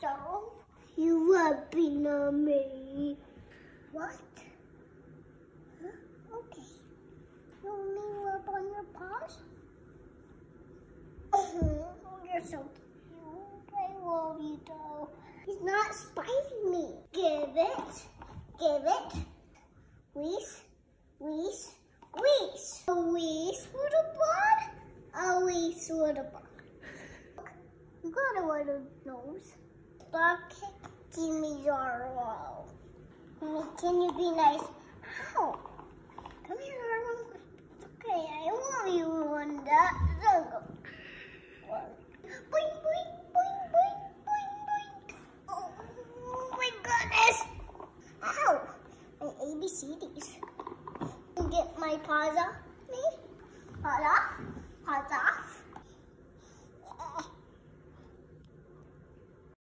Zorro. You are being on me. What? Huh? Okay. You want me to rub on your paws? Oh, you're so cute. I love you, though. He's not spiting me. Give it. Give it. Wheeze. Wheeze. Wheeze. A wheeze for the bud. A wheeze for the bud. You got a little nose. Bucket, Dani Zorro. Can you be nice? Ow. Come here, Zorro. Okay, I want you on that jungle. Boing, boing.